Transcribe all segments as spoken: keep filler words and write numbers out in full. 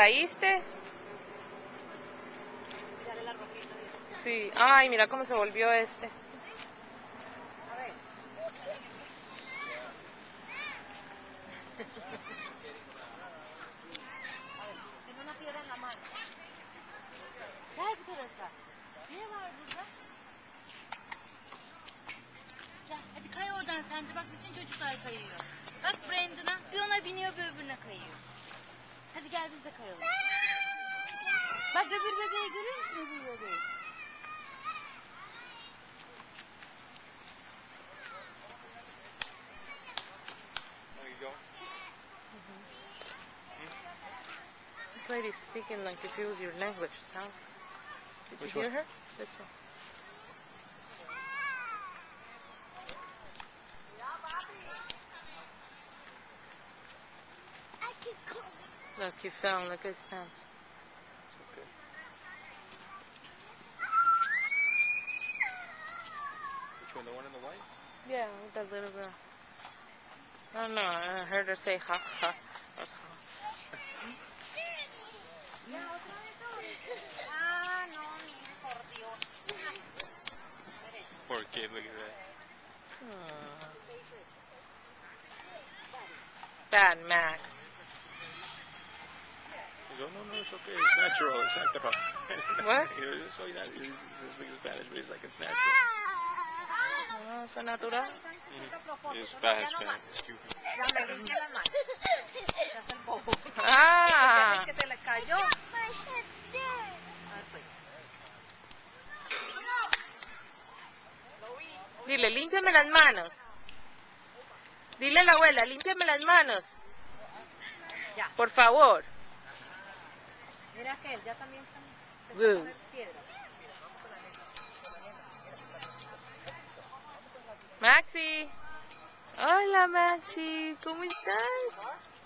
caíste? Sí. Ay, mira cómo se volvió este. A ver. A ver, tiene una piedra en la mano. Gel bir tarafta. Ne var burada? Ya hadi kay oradan sen de, bak bütün çocuklar kayıyor. Bak Brandon'a, bir ona biniyor, bir öbürüne kayıyor. Hadi gel biz de kayalım. Bak öbür bebeği görüyor musun, öbür bebeği? This lady's speaking like if it was your language. Sounds. Did Which you hear one? her? This one. Look, he fell. Look at his pants. Okay. Which one? The one in the white? Yeah, with that little girl. I don't know. I heard her say ha ha. Ya, otra vez no. Ah, no, mire, por Dios. Poor kid, look at that. Hmm. Bad Max. He goes, no, no, it's okay. It's natural. It's natural. What? He goes, so he's, he's, he's speaking Spanish, but he's like, it's natural. No, eso es natural. Mm-hmm. It's fast, man. Stupid. Ya me limpié las manos. Ya es el bobo. Ah. Es que se le cayó. A ver, pues. Dile, límpiame las manos. Dile a la abuela, límpiame las manos. Ya. Por favor. Mira que él ya también está. Se Good. fue a poner piedra. Maxi. Hola, Maxi. ¿Cómo estás?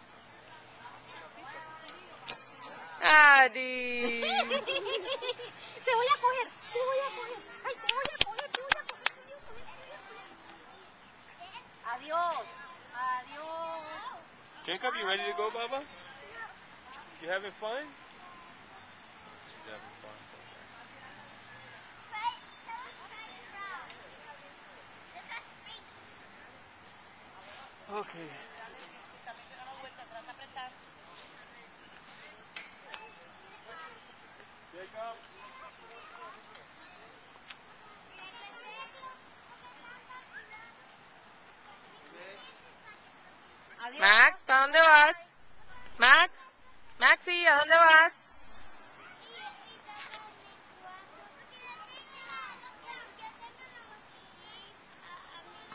Adi. Te voy a coger, te voy a coger. Ay, te voy a coger, te voy a coger, te voy a coger, te voy a coger. Adiós. Adiós. Jacob, you ready to go, Baba? You having fun? She's having fun. Okay. Jacob. Max, ¿para dónde vas? Max, Maxi, ¿a dónde vas?